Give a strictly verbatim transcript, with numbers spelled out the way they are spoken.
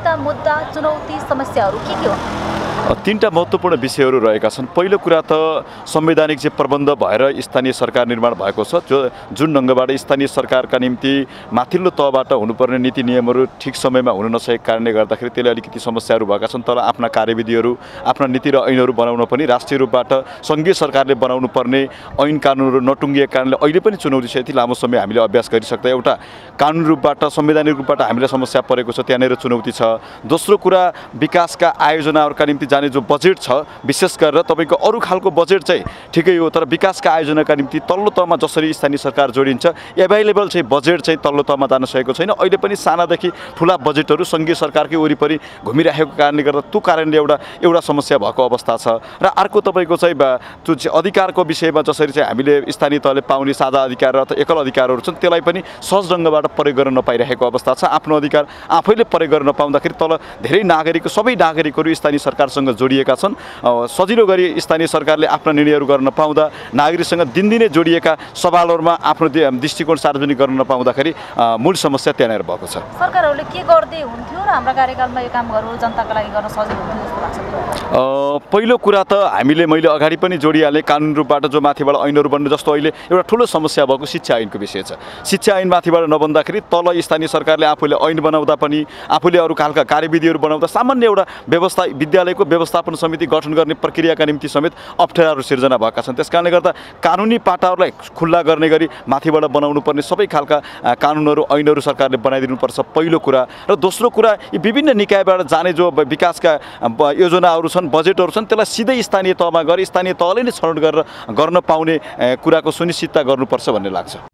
सबैभन्दा मुद्दा चुनौती समस्याहरू के के हो? तीनटा महत्त्वपूर्ण विषयहरू रहेका छन्। पहिलो कुरा त संवैधानिक चाहिँ प्रबन्ध भएर स्थानीय सरकार निर्माण भएको छ, जो जुन ढङ्गबाट स्थानीय सरकारका निम्ति माथिल्लो तहबाट हुनुपर्ने नीति नियमहरू ठिक समयमा हुन नसकेको कारणले गर्दाखेरि त्यसले अलिकति समस्याहरू भएका छन्। तर आफ्ना कार्यविधिहरू, आफ्ना नीति र ऐनहरू बनाउन पनि राष्ट्रिय रूपबाट सङ्घीय सरकारले बनाउनु पर्ने ऐन कानुनहरू नटुङ्गिएको कारणले अहिले पनि चुनौती छ। यति लामो समय हामीले अभ्यास गरिसक्दा एउटा कानुन रूपबाट, संवैधानिक रूपबाट हामीलाई समस्या परेको छ, त्यहाँनिर चुनौती छ। दोस्रो कुरा विकासका आयोजनाहरूका निम्ति जाने जो बजेट छ, विशेष गरेर तपाईँको अरू खालको बजेट चाहिँ ठिकै हो, तर विकासका आयोजनाका निम्ति तल्लो तहमा जसरी स्थानीय सरकार जोडिन्छ एभाइलेबल चाहिँ बजेट चाहिँ तल्लो तहमा जान सकेको छैन। अहिले पनि सानादेखि ठुला बजेटहरू सङ्घीय सरकारकै वरिपरि घुमिरहेको कारणले गर्दा त्यो कारणले एउटा एउटा समस्या भएको अवस्था छ। र अर्को तपाईँको चाहिँ त्यो चाहिँ अधिकारको विषयमा जसरी चाहिँ हामीले स्थानीय तहले पाउने साझा अधिकार र एकल अधिकारहरू छन् त्यसलाई पनि सहज ढङ्गबाट प्रयोग गर्न नपाइरहेको अवस्था छ। आफ्नो अधिकार आफैले प्रयोग गर्न नपाउँदाखेरि तल धेरै नागरिक, सबै नागरिकहरू स्थानीय सरकारसँग जोडिएका छन्। सजिलो गरी स्थानीय सरकारले आफ्ना निर्णयहरू गर्न नपाउँदा, नागरिकसँग दिनदिनै जोडिएका सवालहरूमा आफ्नो दृष्टिकोण सार्वजनिक गर्न नपाउँदाखेरि मूल समस्या त्यहाँनिर भएको छ। सरकारहरूले के गर्दै हुन्थ्यो र हाम्रो कार्यकालमा यो कामहरू जनताको लागि गर्न सजिलो हुन्थ्यो जस्तो लाग्छ? पहिलो कुरा त हामीले मैले अगाडि पनि जोडिहालेँ, कानुन रूपबाट जो माथिबाट ऐनहरू बन्नु, जस्तो अहिले एउटा ठुलो समस्या भएको शिक्षा ऐनको विषय छ। शिक्षा ऐन माथिबाट नबन्दाखेरि तल स्थानीय सरकारले आफूले ऐन बनाउँदा पनि, आफूले अरू खालका कार्यविधिहरू बनाउँदा सामान्य एउटा व्यवस्था, विद्यालयको व्यवस्थापन समिति गठन गर्ने प्रक्रियाका निम्ति समेत अप्ठ्याराहरू सिर्जना भएका छन्। त्यसकारणले गर्दा कानुनी पाटाहरूलाई खुल्ला गर्ने गरी माथिबाट बनाउनु पर्ने सबै खालका कानुनहरू, ऐनहरू सरकारले बनाइदिनुपर्छ, पहिलो कुरा। र दोस्रो कुरा, यी विभिन्न निकायबाट जाने जो विकासका योजनाहरू छन्, बजेटहरू छन्, त्यसलाई सिधै स्थानीय तहमा गएर स्थानीय तहले नै छनौट गरेर गर्न पाउने कुराको सुनिश्चितता गर्नुपर्छ भन्ने लाग्छ।